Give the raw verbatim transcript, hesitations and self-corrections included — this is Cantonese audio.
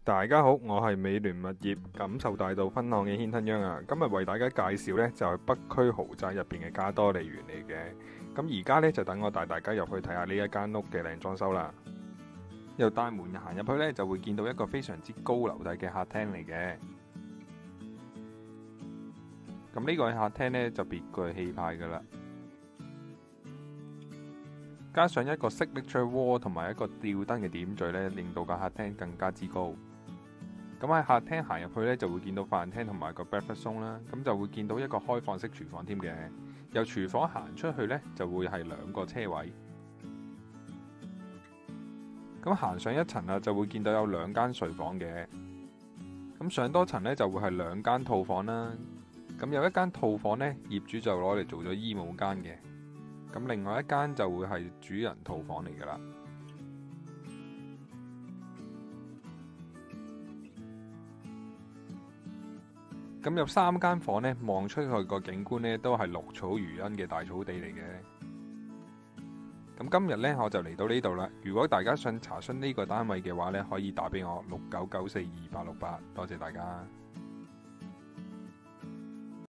大家好，我係美聯物業感受大道分行嘅軒吞央啊。今日為大家介紹呢，就係北區豪宅入邊嘅加多利園嚟嘅。咁而家呢，就等我帶大家入去睇下呢一間屋嘅靚裝修啦。由大門行入去呢，就會見到一個非常之高樓底嘅客廳嚟嘅。咁呢個客廳呢，就別具氣派噶啦，加上一個 signature wall 同埋一個吊燈嘅點綴呢，令到個客廳更加之高。咁喺客廳行入去呢，就會見到飯廳同埋個 breakfast zone 啦，咁就會見到一個開放式廚房添嘅。由廚房行出去呢，就會係兩個車位。咁行上一層啊，就會見到有兩間睡房嘅。咁上多層呢，就會係兩間套房啦。咁有一間套房呢，業主就攞嚟做咗衣帽間嘅。咁另外一間就會係主人套房嚟噶啦。咁有三間房呢，望出去個景觀呢都係綠草如茵嘅大草地嚟嘅。咁今日呢，我就嚟到呢度啦。如果大家想查詢呢個單位嘅話呢，可以打俾我六九九四二八六八。多謝大家。